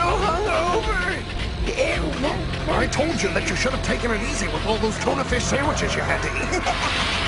hungover. I told you that you should have taken it easy with all those tuna fish sandwiches you had to eat.